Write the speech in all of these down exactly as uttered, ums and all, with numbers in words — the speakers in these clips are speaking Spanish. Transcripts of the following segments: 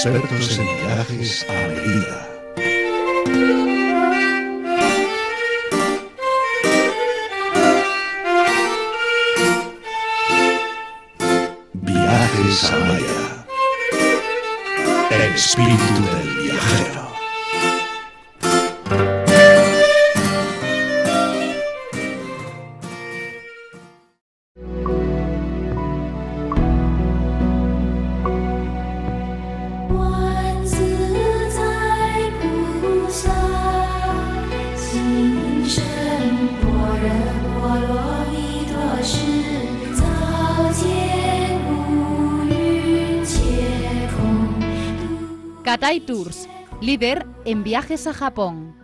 Expertos en viajes a medida. Viajes a Maya. El espíritu del viajero. Katai Tours, líder en viajes a Japón.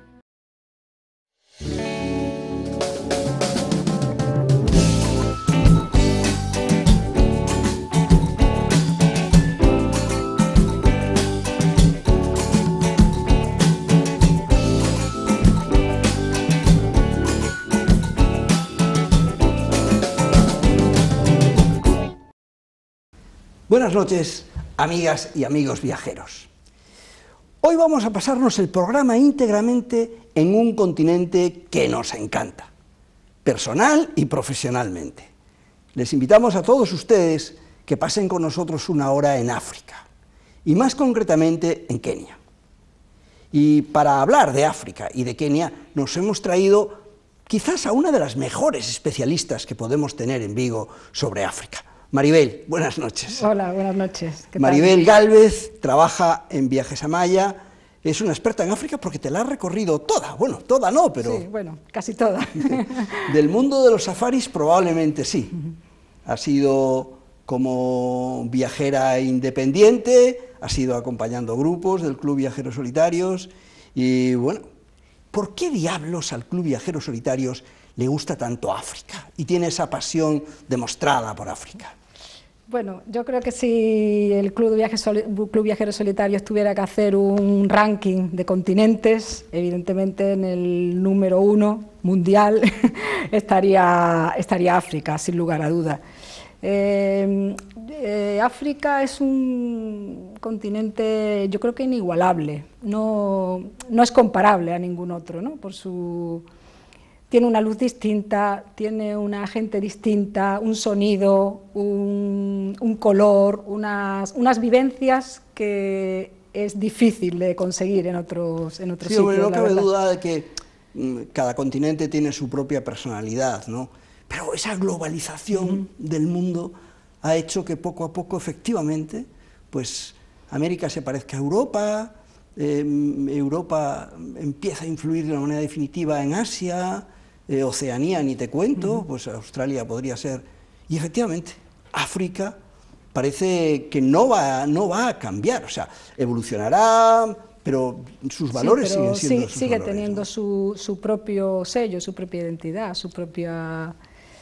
Buenas noches, amigas y amigos viajeros. Hoy vamos a pasarnos el programa íntegramente en un continente que nos encanta, personal y profesionalmente. Les invitamos a todos ustedes que pasen con nosotros una hora en África, y más concretamente en Kenia. Y para hablar de África y de Kenia nos hemos traído quizás a una de las mejores especialistas que podemos tener en Vigo sobre África. Maribel, buenas noches. Hola, buenas noches. ¿Qué tal? Maribel Gálvez trabaja en Viajes a Maya, es una experta en África porque te la has recorrido toda, bueno, toda no, pero... Sí, bueno, casi toda. Del mundo de los safaris probablemente sí. Ha sido como viajera independiente, ha sido acompañando grupos del Club Viajeros Solitarios y bueno, ¿por qué diablos al Club Viajeros Solitarios le gusta tanto África y tiene esa pasión demostrada por África? Bueno, yo creo que si el Club, Viajes Soli- Club Viajeros Solitarios tuviera que hacer un ranking de continentes, evidentemente en el número uno mundial estaría, estaría África, sin lugar a duda. Eh, eh, África es un continente, yo creo que inigualable, no, no es comparable a ningún otro, ¿no? Por su... Tiene una luz distinta, tiene una gente distinta, un sonido, un, un color, unas, unas vivencias que es difícil de conseguir en otros, en otros sí, sitios. Sí, no cabe verdad. duda de que mm, cada continente tiene su propia personalidad, ¿no? Pero esa globalización uh-huh. del mundo ha hecho que poco a poco, efectivamente, pues América se parezca a Europa, eh, Europa empieza a influir de una manera definitiva en Asia, Eh, Oceanía ni te cuento, uh-huh. pues Australia podría ser, y efectivamente África parece que no va, no va a cambiar, o sea, evolucionará, pero sus valores sí, pero siguen siendo sí, sus sigue valores, teniendo ¿no? su, su propio sello, su propia identidad, su propia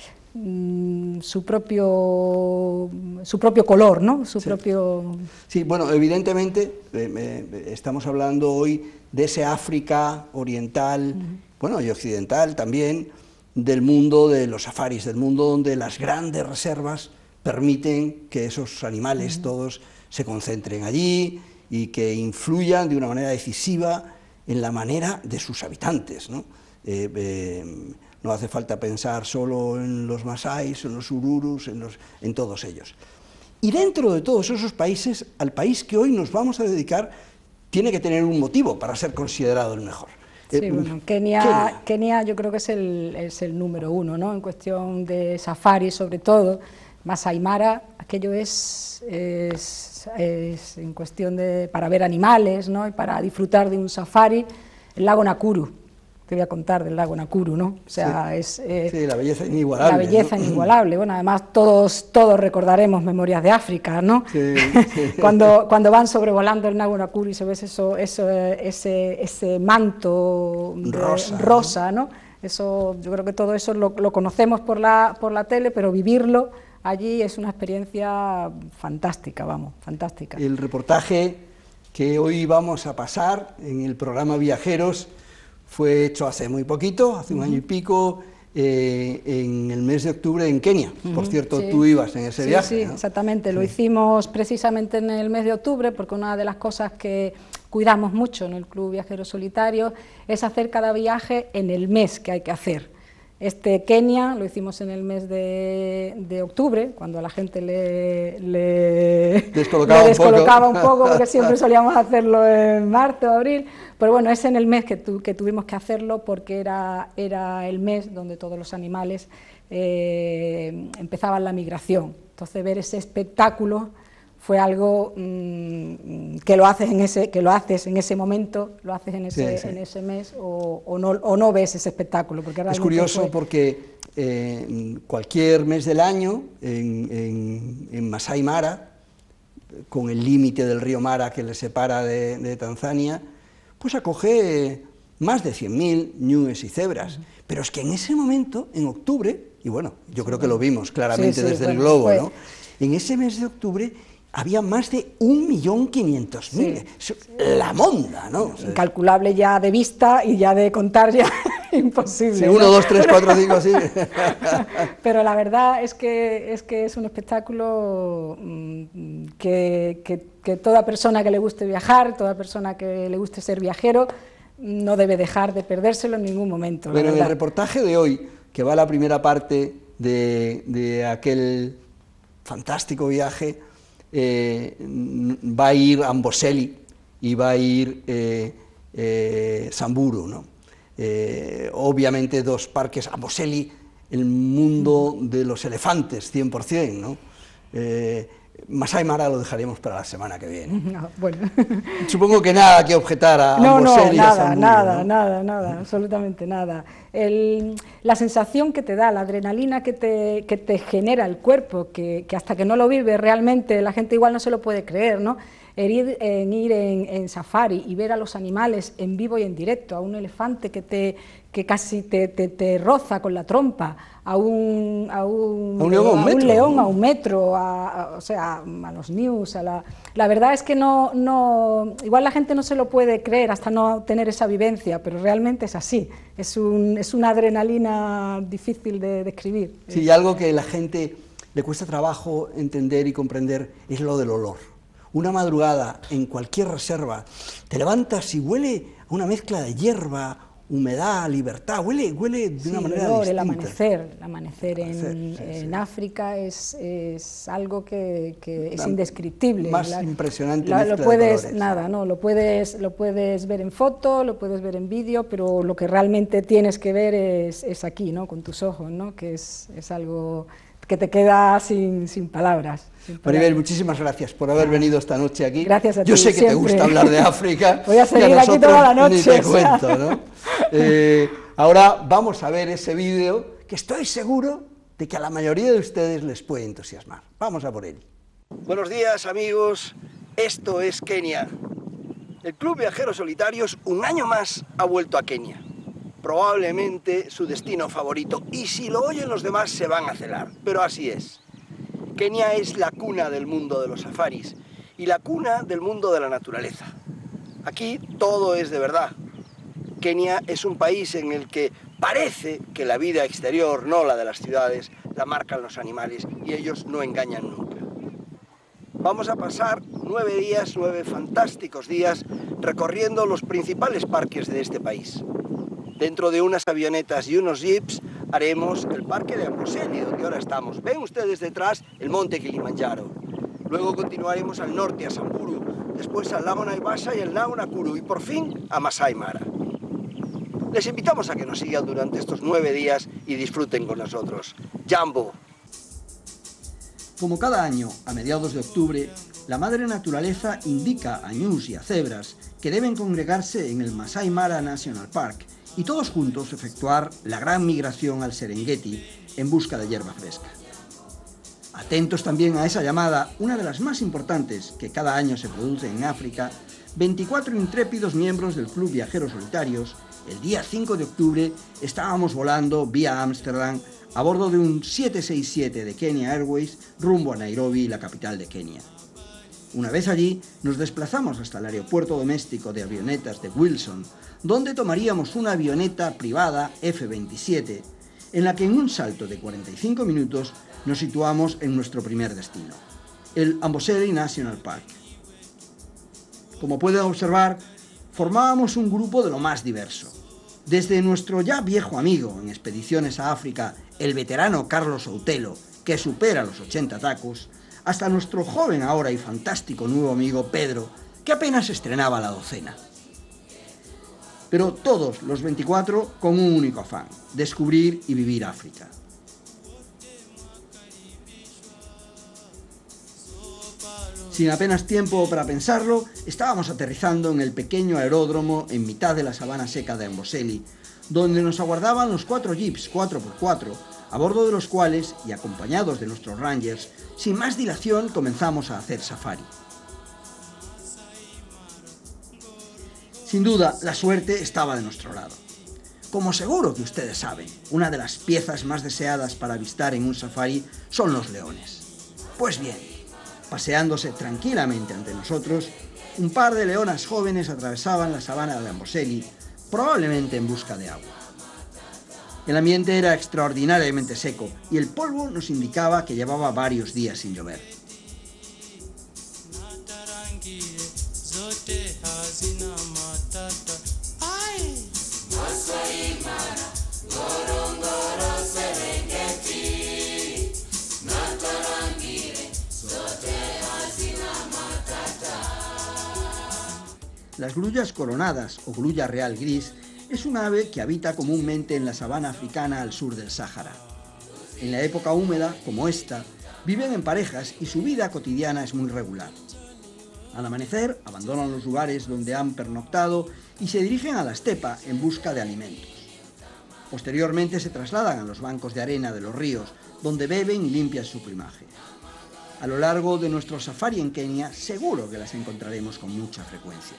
mm, su propio su propio color, ¿no? Su sí. propio Sí, bueno, evidentemente eh, eh, estamos hablando hoy de ese África oriental, uh-huh. bueno, y occidental también, del mundo de los safaris, del mundo donde las grandes reservas permiten que esos animales uh-huh. todos se concentren allí y que influyan de una manera decisiva en la manera de sus habitantes, ¿no? Eh, eh, no hace falta pensar solo en los masáis, en los ururus, en, los, en todos ellos. Y dentro de todos esos países, al país que hoy nos vamos a dedicar tiene que tener un motivo para ser considerado el mejor. Sí, eh, bueno, Kenia, Kenia. Kenia yo creo que es el, es el número uno, ¿no? En cuestión de safari, sobre todo, Masai Mara, aquello es, es, es en cuestión de, para ver animales, ¿no? Y para disfrutar de un safari, el lago Nakuru, te voy a contar del lago Nakuru, ¿no? O sea, sí. es... Eh, sí, la belleza inigualable. La belleza ¿no? inigualable, bueno, además todos, todos recordaremos Memorias de África, ¿no? Sí, sí. cuando, cuando van sobrevolando el lago Nakuru y se ve eso, eso, ese, ese manto rosa, rosa, ¿no? Eso, yo creo que todo eso lo, lo conocemos por la, por la tele, pero vivirlo allí es una experiencia fantástica, vamos, fantástica. El reportaje que hoy vamos a pasar en el programa Viajeros fue hecho hace muy poquito, hace un uh-huh. año y pico, eh, en el mes de octubre en Kenia. Uh-huh. Por cierto, sí. Tú ibas en ese sí, viaje. Sí, ¿no? Exactamente, sí. Lo hicimos precisamente en el mes de octubre, porque una de las cosas que cuidamos mucho en el Club Viajero Solitario es hacer cada viaje en el mes que hay que hacer. Este Kenia lo hicimos en el mes de, de octubre, cuando a la gente le, le descolocaba, le descolocaba un, poco. un poco, porque siempre solíamos hacerlo en marzo o abril, pero bueno, es en el mes que, tu, que tuvimos que hacerlo, porque era, era el mes donde todos los animales eh, empezaban la migración. Entonces ver ese espectáculo fue algo mmm, que lo haces en ese que lo haces en ese momento, lo haces en ese, sí, sí. En ese mes, o, o, no, o no ves ese espectáculo. Porque es curioso fue... porque eh, cualquier mes del año en, en, en Masai Mara, con el límite del río Mara que le separa de, de Tanzania, pues acoge más de cien mil ñues y cebras. Uh-huh. Pero es que en ese momento, en octubre, y bueno, yo creo que lo vimos claramente sí, sí, desde bueno, el globo, fue... ¿no? En ese mes de octubre había más de un millón quinientos mil, sí. La monda, ¿no? Incalculable ya de vista y ya de contar ya imposible. Sí, uno, ¿no? dos, tres, cuatro, cinco, así. Pero la verdad es que es, que es un espectáculo mmm, que, que, que toda persona que le guste viajar, toda persona que le guste ser viajero, no debe dejar de perdérselo en ningún momento. Pero en el reportaje de hoy, que va a la primera parte de, de aquel fantástico viaje, Eh, va a ir Amboseli y va a ir eh, eh, Samburu, ¿no? Eh, obviamente dos parques, Amboseli, el mundo de los elefantes, cien por cien, ¿no? Eh, Masai Mara lo dejaremos para la semana que viene. No, bueno. Supongo que nada que objetar a no, Amboseli no, y a nada, Samburu, nada, ¿no? nada, nada, absolutamente nada. El, la sensación que te da, la adrenalina que te, que te genera el cuerpo, que, que hasta que no lo vive realmente la gente igual no se lo puede creer, ¿no? En ir, en, ir en, en safari y ver a los animales en vivo y en directo, a un elefante que, te, que casi te, te, te roza con la trompa, a un, a un, a un león, a un, a metro, un, león, ¿no? a un metro, a, a, o sea, a los news, a la... La verdad es que no, no, igual la gente no se lo puede creer hasta no tener esa vivencia, pero realmente es así, es, un, es una adrenalina difícil de describir. Sí, y algo que la gente le cuesta trabajo entender y comprender es lo del olor. Una madrugada en cualquier reserva, te levantas y huele a una mezcla de hierba, humedad, libertad, huele, huele de sí, una manera el olor, distinta. El amanecer, el amanecer, en, sí, sí, en sí. África es, es algo que, que es la, indescriptible. Más la, impresionante la, mezcla lo puedes, de colores. Nada, no, lo puedes, lo puedes ver en foto, lo puedes ver en vídeo, pero lo que realmente tienes que ver es, es aquí, ¿no? Con tus ojos, ¿no? Que es, es algo que te queda sin, sin palabras. Maribel, muchísimas gracias por haber venido esta noche aquí. Gracias a ti. Yo sé que siempre. te gusta hablar de África. Voy a seguir a aquí toda la noche. Ni te o sea. cuento, ¿no? Eh, ahora vamos a ver ese vídeo que estoy seguro de que a la mayoría de ustedes les puede entusiasmar. Vamos a por él. Buenos días, amigos. Esto es Kenia. El Club Viajeros Solitarios un año más ha vuelto a Kenia. Probablemente su destino favorito, y si lo oyen los demás se van a celar, pero así es. Kenia es la cuna del mundo de los safaris y la cuna del mundo de la naturaleza. Aquí todo es de verdad. Kenia es un país en el que parece que la vida exterior, no la de las ciudades, la marcan los animales y ellos no engañan nunca. Vamos a pasar nueve días, nueve fantásticos días, recorriendo los principales parques de este país. Dentro de unas avionetas y unos jeeps haremos el parque de Amboseli, donde ahora estamos. Ven ustedes detrás el monte Kilimanjaro. Luego continuaremos al norte, a Samburu, después al lago Naivasha y el lago Nakuru, y por fin a Masai Mara. Les invitamos a que nos sigan durante estos nueve días y disfruten con nosotros. ¡Jambo! Como cada año, a mediados de octubre, la madre naturaleza indica a ñus y a cebras que deben congregarse en el Masai Mara National Park y todos juntos efectuar la gran migración al Serengeti en busca de hierba fresca. Atentos también a esa llamada, una de las más importantes que cada año se produce en África, veinticuatro intrépidos miembros del Club Viajeros Solitarios, el día cinco de octubre estábamos volando vía Ámsterdam a bordo de un siete seis siete de Kenya Airways rumbo a Nairobi, la capital de Kenia. Una vez allí, nos desplazamos hasta el aeropuerto doméstico de avionetas de Wilson, donde tomaríamos una avioneta privada F veintisiete, en la que en un salto de cuarenta y cinco minutos nos situamos en nuestro primer destino, el Amboseli National Park. Como pueden observar, formábamos un grupo de lo más diverso. Desde nuestro ya viejo amigo en expediciones a África, el veterano Carlos Outelo, que supera los ochenta tacos, hasta nuestro joven ahora y fantástico nuevo amigo Pedro, que apenas estrenaba la docena. Pero todos los veinticuatro con un único afán: descubrir y vivir África. Sin apenas tiempo para pensarlo, estábamos aterrizando en el pequeño aeródromo en mitad de la sabana seca de Amboseli, donde nos aguardaban los cuatro jeeps cuatro por cuatro, a bordo de los cuales, y acompañados de nuestros rangers, sin más dilación comenzamos a hacer safari. Sin duda, la suerte estaba de nuestro lado. Como seguro que ustedes saben, una de las piezas más deseadas para avistar en un safari son los leones. Pues bien, paseándose tranquilamente ante nosotros, un par de leonas jóvenes atravesaban la sabana de Amboseli, probablemente en busca de agua. El ambiente era extraordinariamente seco y el polvo nos indicaba que llevaba varios días sin llover. Las grullas coronadas o grulla real gris es un ave que habita comúnmente en la sabana africana al sur del Sáhara. En la época húmeda, como esta, viven en parejas y su vida cotidiana es muy regular. Al amanecer, abandonan los lugares donde han pernoctado y se dirigen a la estepa en busca de alimentos. Posteriormente se trasladan a los bancos de arena de los ríos, donde beben y limpian su plumaje. A lo largo de nuestro safari en Kenia, seguro que las encontraremos con mucha frecuencia.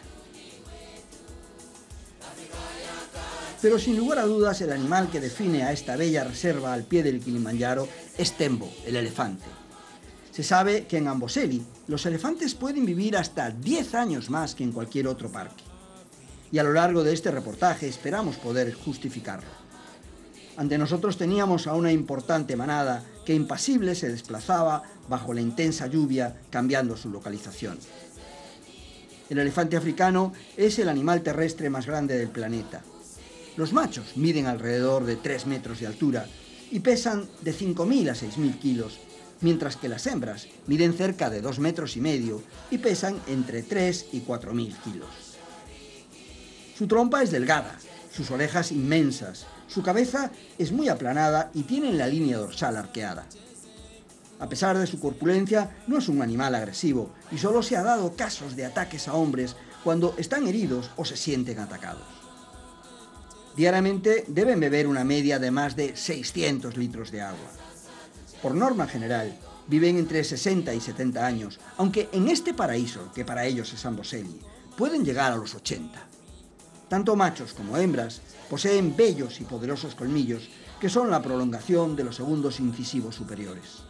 Pero sin lugar a dudas, el animal que define a esta bella reserva al pie del Kilimanjaro es Tembo, el elefante. Se sabe que en Amboseli los elefantes pueden vivir hasta diez años más que en cualquier otro parque. Y a lo largo de este reportaje esperamos poder justificarlo. Ante nosotros teníamos a una importante manada que impasible se desplazaba bajo la intensa lluvia, cambiando su localización. El elefante africano es el animal terrestre más grande del planeta. Los machos miden alrededor de tres metros de altura y pesan de cinco mil a seis mil kilos, mientras que las hembras miden cerca de dos metros y medio y pesan entre tres y cuatro mil kilos. Su trompa es delgada, sus orejas inmensas, su cabeza es muy aplanada y tiene la línea dorsal arqueada. A pesar de su corpulencia, no es un animal agresivo y solo se ha dado casos de ataques a hombres cuando están heridos o se sienten atacados. Diariamente deben beber una media de más de seiscientos litros de agua. Por norma general, viven entre sesenta y setenta años, aunque en este paraíso, que para ellos es Amboseli, pueden llegar a los ochenta. Tanto machos como hembras poseen bellos y poderosos colmillos que son la prolongación de los segundos incisivos superiores.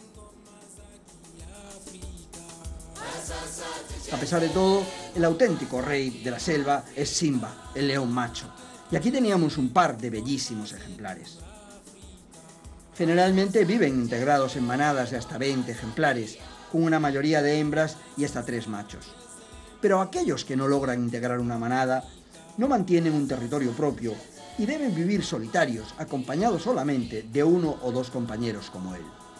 A pesar de todo, el auténtico rey de la selva es Simba, el león macho. Y aquí teníamos un par de bellísimos ejemplares. Generalmente viven integrados en manadas de hasta veinte ejemplares, con una mayoría de hembras y hasta tres machos. Pero aquellos que no logran integrar una manada no mantienen un territorio propio y deben vivir solitarios, acompañados solamente de uno o dos compañeros como él.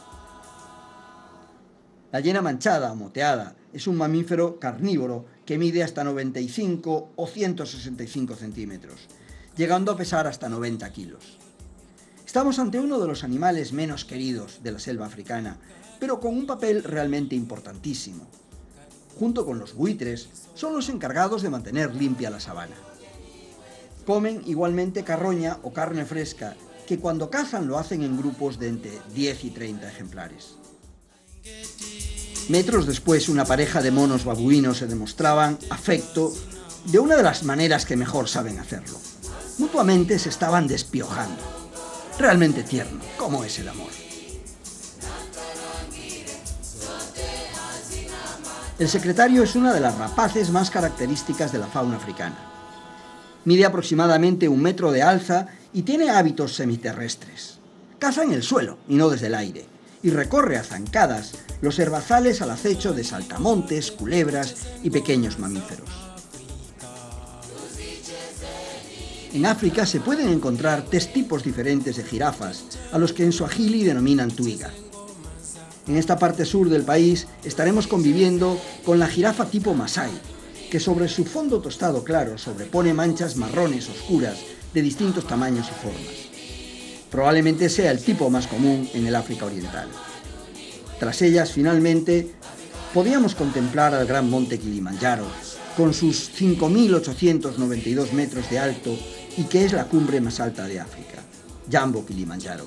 La hiena manchada o moteada es un mamífero carnívoro que mide hasta noventa y cinco o ciento sesenta y cinco centímetros, llegando a pesar hasta noventa kilos. Estamos ante uno de los animales menos queridos de la selva africana, pero con un papel realmente importantísimo. Junto con los buitres, son los encargados de mantener limpia la sabana. Comen igualmente carroña o carne fresca, que cuando cazan lo hacen en grupos de entre diez y treinta ejemplares. Metros después, una pareja de monos babuinos se demostraban afecto de una de las maneras que mejor saben hacerlo. Mutuamente se estaban despiojando. Realmente tierno, ¿cómo es el amor? El secretario es una de las rapaces más características de la fauna africana. Mide aproximadamente un metro de alza y tiene hábitos semiterrestres. Caza en el suelo y no desde el aire, y recorre a zancadas los herbazales al acecho de saltamontes, culebras y pequeños mamíferos. En África se pueden encontrar tres tipos diferentes de jirafas, a los que en suajili denominan twiga. En esta parte sur del país estaremos conviviendo con la jirafa tipo Masái, que sobre su fondo tostado claro sobrepone manchas marrones oscuras de distintos tamaños y formas. Probablemente sea el tipo más común en el África Oriental. Tras ellas, finalmente, podíamos contemplar al gran monte Kilimanjaro, con sus cinco mil ochocientos noventa y dos metros de alto y que es la cumbre más alta de África, Jambo Kilimanjaro.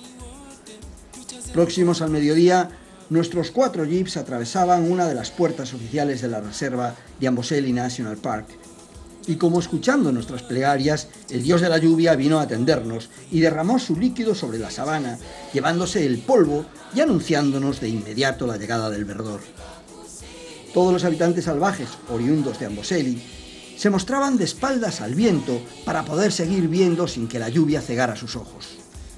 Próximos al mediodía, nuestros cuatro jeeps atravesaban una de las puertas oficiales de la reserva de Amboseli National Park, y como escuchando nuestras plegarias, el dios de la lluvia vino a atendernos y derramó su líquido sobre la sabana, llevándose el polvo y anunciándonos de inmediato la llegada del verdor. Todos los habitantes salvajes, oriundos de Amboseli, se mostraban de espaldas al viento para poder seguir viendo sin que la lluvia cegara sus ojos.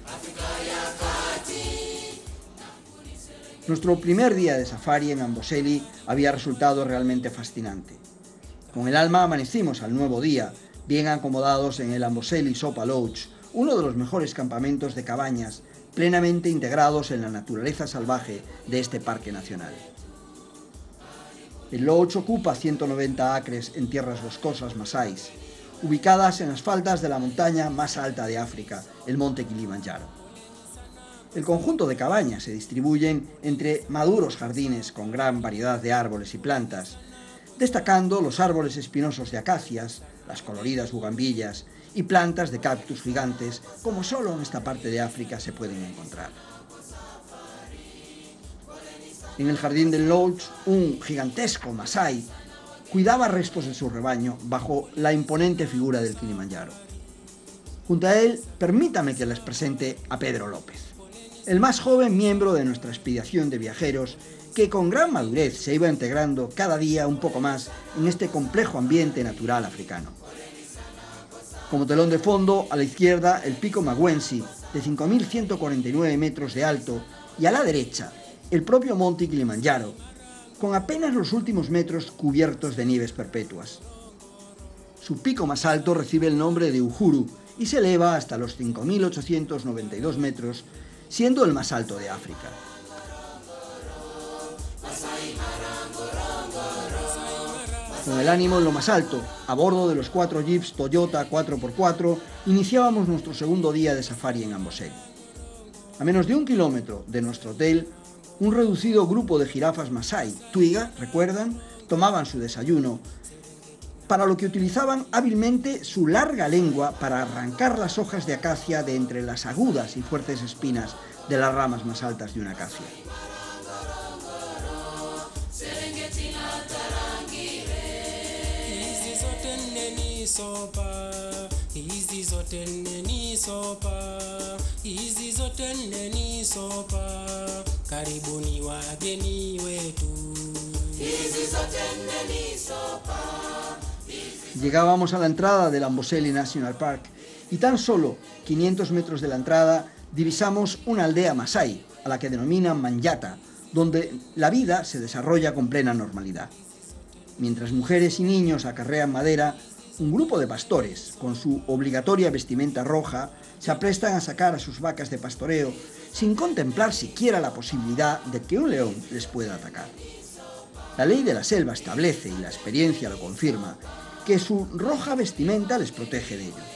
Nuestro primer día de safari en Amboseli había resultado realmente fascinante. Con el alma amanecimos al nuevo día, bien acomodados en el Amboseli Sopa Lodge, uno de los mejores campamentos de cabañas, plenamente integrados en la naturaleza salvaje de este parque nacional. El lodge ocupa ciento noventa acres en tierras boscosas masáis, ubicadas en las faldas de la montaña más alta de África, el monte Kilimanjaro. El conjunto de cabañas se distribuyen entre maduros jardines con gran variedad de árboles y plantas, destacando los árboles espinosos de acacias, las coloridas bugambillas y plantas de cactus gigantes, como solo en esta parte de África se pueden encontrar. En el jardín del lodge, un gigantesco masái cuidaba restos de su rebaño bajo la imponente figura del Kilimanjaro. Junto a él, permítame que les presente a Pedro López, el más joven miembro de nuestra expedición de viajeros, que con gran madurez se iba integrando cada día un poco más en este complejo ambiente natural africano. Como telón de fondo, a la izquierda, el pico Magwensi, de cinco mil ciento cuarenta y nueve metros de alto, y a la derecha, el propio monte Kilimanjaro, con apenas los últimos metros cubiertos de nieves perpetuas. Su pico más alto recibe el nombre de Uhuru y se eleva hasta los cinco mil ochocientos noventa y dos metros, siendo el más alto de África. Con el ánimo en lo más alto, a bordo de los cuatro jeeps Toyota cuatro por cuatro, iniciábamos nuestro segundo día de safari en Amboseli. A menos de un kilómetro de nuestro hotel, un reducido grupo de jirafas masái, twiga, recuerdan, tomaban su desayuno, para lo que utilizaban hábilmente su larga lengua para arrancar las hojas de acacia de entre las agudas y fuertes espinas de las ramas más altas de una acacia. Karibuni wageni wetu. Llegábamos a la entrada del Amboseli National Park y tan solo quinientos metros de la entrada divisamos una aldea masái, a la que denominan Manyatta, donde la vida se desarrolla con plena normalidad. Mientras mujeres y niños acarrean madera, un grupo de pastores, con su obligatoria vestimenta roja, se aprestan a sacar a sus vacas de pastoreo sin contemplar siquiera la posibilidad de que un león les pueda atacar. La ley de la selva establece, y la experiencia lo confirma, que su roja vestimenta les protege de ello.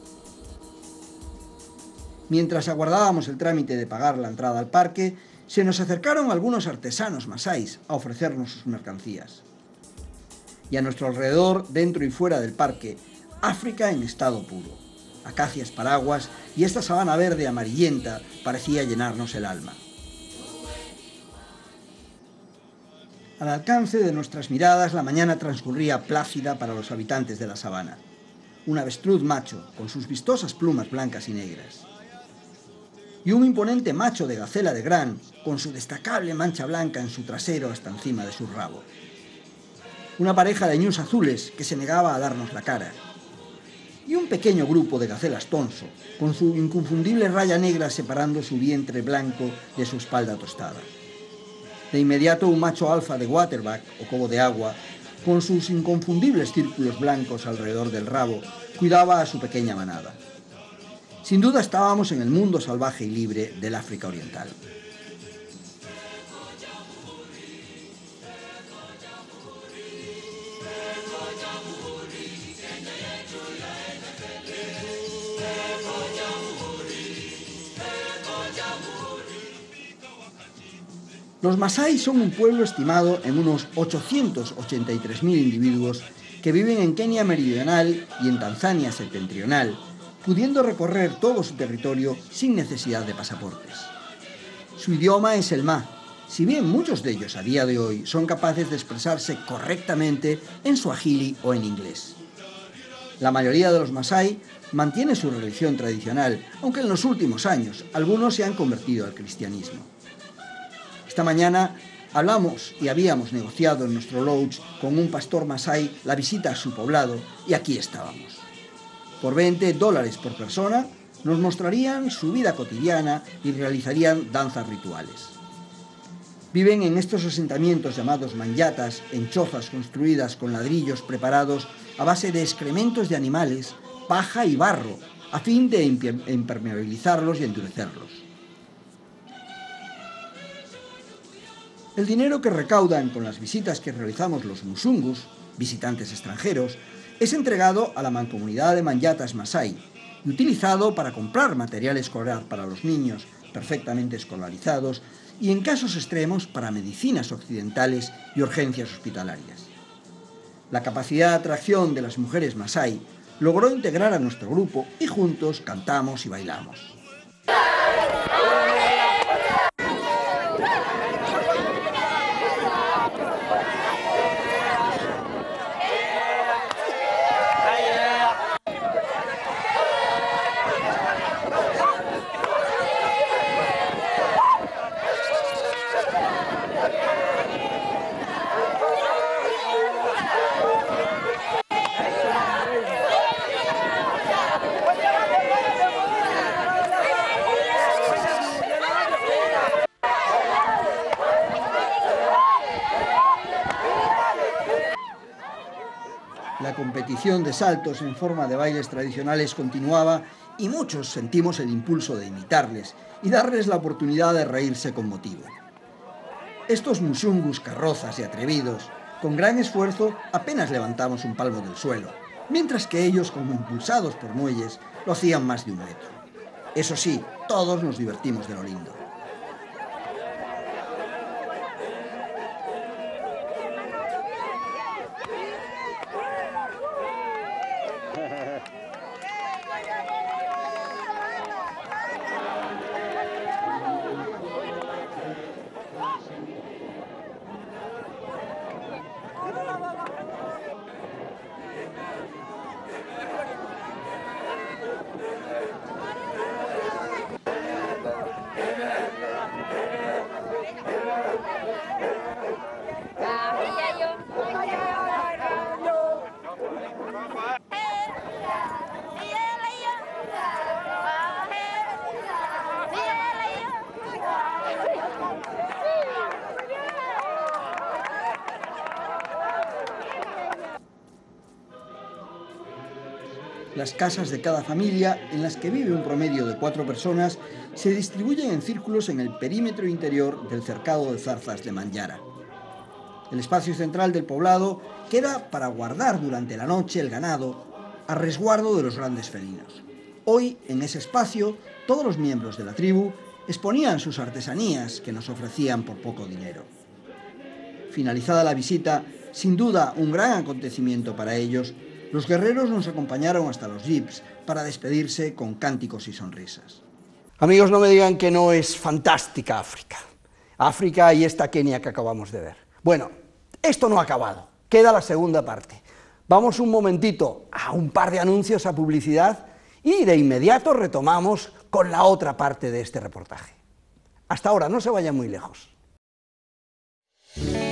Mientras aguardábamos el trámite de pagar la entrada al parque, se nos acercaron algunos artesanos masáis a ofrecernos sus mercancías. Y a nuestro alrededor, dentro y fuera del parque, África en estado puro. Acacias paraguas y esta sabana verde amarillenta parecía llenarnos el alma. Al alcance de nuestras miradas, la mañana transcurría plácida para los habitantes de la sabana. Un avestruz macho, con sus vistosas plumas blancas y negras. Y un imponente macho de gacela de gran, con su destacable mancha blanca en su trasero hasta encima de su rabo. Una pareja de ñus azules que se negaba a darnos la cara. y un pequeño grupo de gacelas tonso, con su inconfundible raya negra separando su vientre blanco de su espalda tostada. De inmediato un macho alfa de waterback, o cobo de agua, con sus inconfundibles círculos blancos alrededor del rabo, cuidaba a su pequeña manada. Sin duda estábamos en el mundo salvaje y libre del África Oriental. Los masái son un pueblo estimado en unos ochocientos ochenta y tres mil individuos que viven en Kenia meridional y en Tanzania septentrional, pudiendo recorrer todo su territorio sin necesidad de pasaportes. Su idioma es el Ma, si bien muchos de ellos a día de hoy son capaces de expresarse correctamente en suajili o en inglés. La mayoría de los masái mantiene su religión tradicional, aunque en los últimos años algunos se han convertido al cristianismo. Esta mañana hablamos y habíamos negociado en nuestro lodge con un pastor masái la visita a su poblado y aquí estábamos. Por veinte dólares por persona nos mostrarían su vida cotidiana y realizarían danzas rituales. Viven en estos asentamientos llamados manyatas, en chozas construidas con ladrillos preparados a base de excrementos de animales, paja y barro, a fin de impermeabilizarlos y endurecerlos. El dinero que recaudan con las visitas que realizamos los musungus, visitantes extranjeros, es entregado a la mancomunidad de manyatas masái y utilizado para comprar material escolar para los niños perfectamente escolarizados y en casos extremos para medicinas occidentales y urgencias hospitalarias. La capacidad de atracción de las mujeres masái logró integrar a nuestro grupo y juntos cantamos y bailamos. La competición de saltos en forma de bailes tradicionales continuaba y muchos sentimos el impulso de imitarles y darles la oportunidad de reírse con motivo. Estos musungus carrozas y atrevidos, con gran esfuerzo, apenas levantamos un palmo del suelo, mientras que ellos, como impulsados por muelles, lo hacían más de un metro. Eso sí, todos nos divertimos de lo lindo. Las casas de cada familia, en las que vive un promedio de cuatro personas, se distribuyen en círculos en el perímetro interior del cercado de zarzas de Manyara. El espacio central del poblado queda para guardar durante la noche el ganado, a resguardo de los grandes felinos. Hoy, en ese espacio, todos los miembros de la tribu exponían sus artesanías que nos ofrecían por poco dinero. Finalizada la visita, sin duda un gran acontecimiento para ellos, los guerreros nos acompañaron hasta los jeeps para despedirse con cánticos y sonrisas. Amigos, no me digan que no es fantástica África. África y esta Kenia que acabamos de ver. Bueno, esto no ha acabado, queda la segunda parte. Vamos un momentito a un par de anuncios, a publicidad, y de inmediato retomamos con la otra parte de este reportaje. Hasta ahora, no se vayan muy lejos.